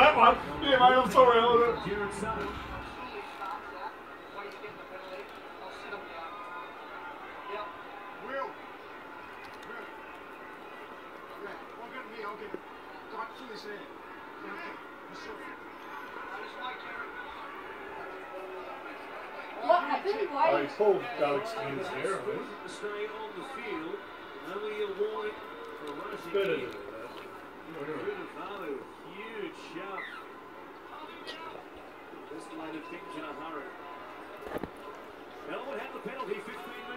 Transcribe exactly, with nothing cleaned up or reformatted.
that one. Yeah, mate, I'm sorry. I'll... What happened? Why? Oh, he pulled Alex Hughes there, I think. Stay on the field. Only a warning for Roxy. Better than that. Huge shove. Escalated things in a hurry. Melbourne had the penalty, fifteen